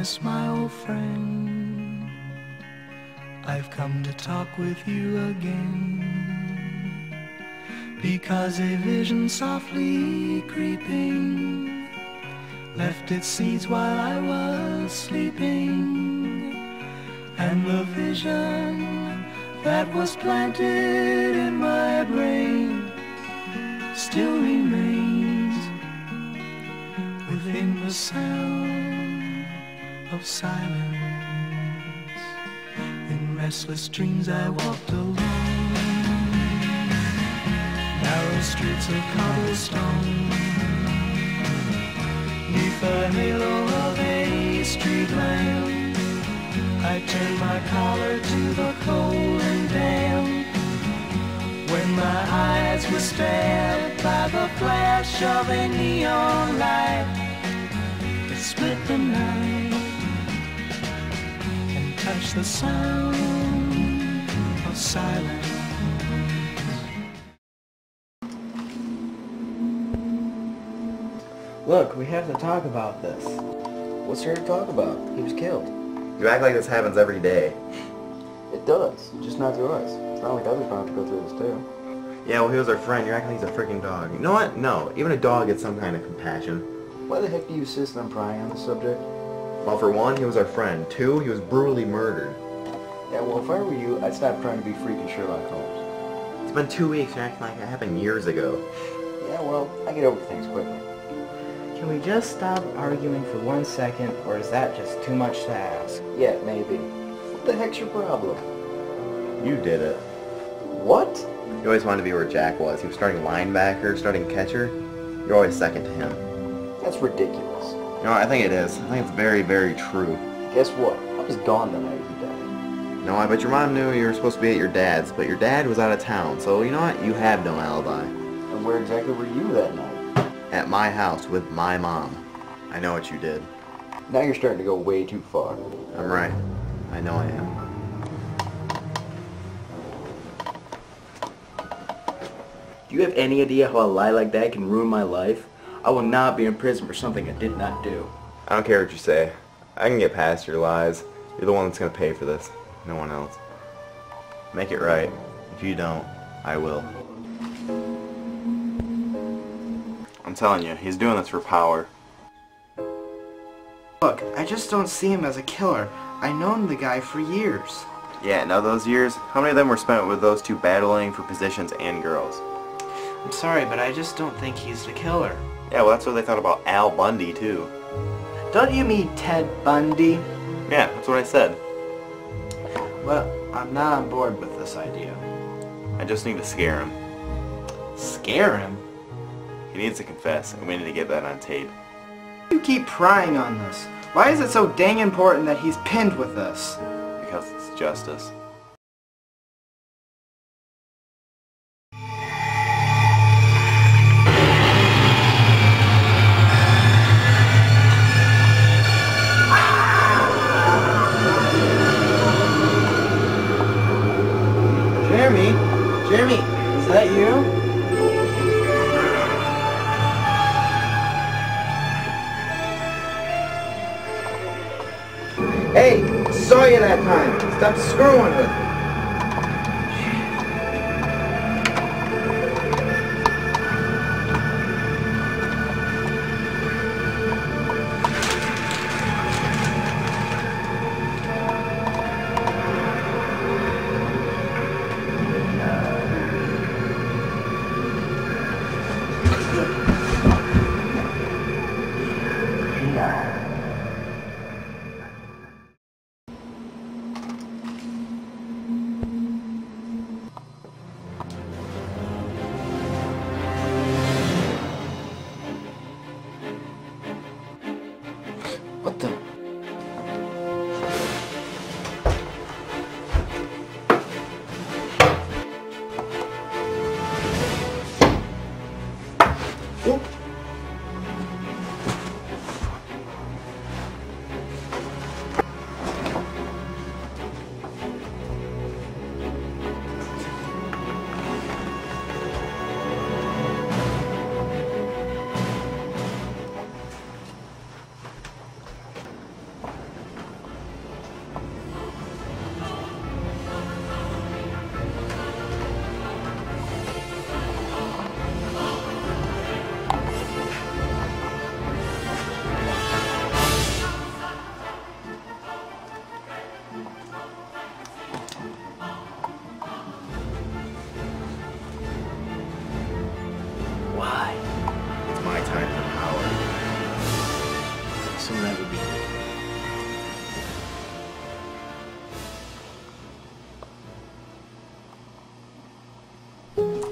darkness, my old friend, I've come to talk with you again, because a vision softly creeping left its seeds while I was sleeping, and the vision that was planted in my brain still remains within the sound of silence. In restless dreams I walked alone, narrow streets of cobblestone, neath the halo of a street lamp. I turned my collar to the cold and damp, when my eyes were stabbed by the flash of a neon light that split the night and touched the sound of silence. Look, we have to talk about this. What's there to talk about? He was killed. You act like this happens every day. It does, just not to us. It's not like others don't have to go through this too. Yeah, well, he was our friend. You're acting like he's a freaking dog. You know what? No, even a dog gets some kind of compassion. Why the heck do you insist on prying on the subject? Well, for one, he was our friend. Two, he was brutally murdered. Yeah, well, if I were you, I'd stop trying to be freaking Sherlock Holmes. It's been 2 weeks. You're acting like it happened years ago. Yeah, well, I get over things quickly. Can we just stop arguing for 1 second, or is that just too much to ask? Yeah, maybe. What the heck's your problem? You did it. What? You always wanted to be where Jack was. He was starting linebacker, starting catcher. You're always second to him. That's ridiculous. You know, I think it is. I think it's very, very true. Guess what? I was gone the night he died. No, I bet your mom knew you were supposed to be at your dad's, but your dad was out of town, so you know what? You have no alibi. And where exactly were you that night? At my house with my mom. I know what you did. Now you're starting to go way too far. I'm right. I know I am. Do you have any idea how a lie like that can ruin my life? I will not be in prison for something I did not do. I don't care what you say. I can get past your lies. You're the one that's going to pay for this. No one else. Make it right. If you don't, I will. I'm telling you, he's doing this for power. Look, I just don't see him as a killer. I've known the guy for years. Yeah, now those years, how many of them were spent with those two battling for positions and girls? I'm sorry, but I just don't think he's the killer. Yeah, well, that's what they thought about Al Bundy, too. Don't you mean Ted Bundy? Yeah, that's what I said. Well, I'm not on board with this idea. I just need to scare him. Scare him? He needs to confess, and we need to get that on tape. You keep prying on this. Why is it so dang important that he's pinned with this? Because it's justice. Jeremy, is that you? Hey, saw you that time. Stop screwing with me.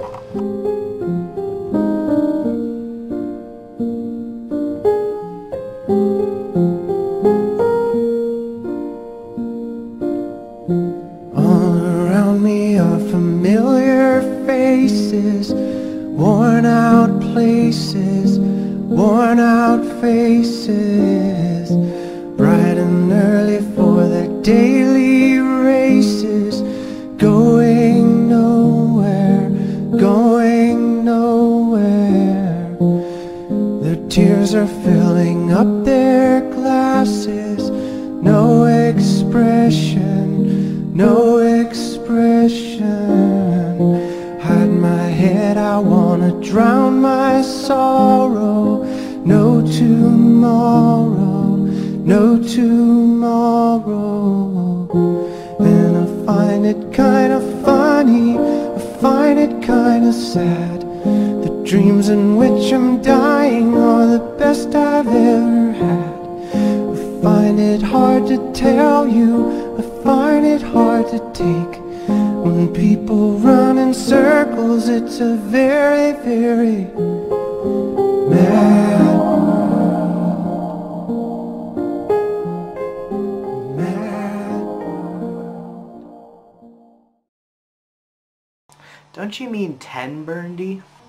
All around me are familiar faces, worn out places, worn out faces, bright and early for their daily races, going nowhere, going nowhere. Their tears are filling up their glasses, no expression, no expression. Hide my head, I wanna drown my sorrow. No tomorrow, no tomorrow. And I find it kinda funny, I find it kinda sad. The dreams in which I'm dying are the best I've ever had. I find it hard to tell you, I find it hard to take. When people run in circles, it's a very, very mad world. Mad world. Don't you mean 10, Burndy?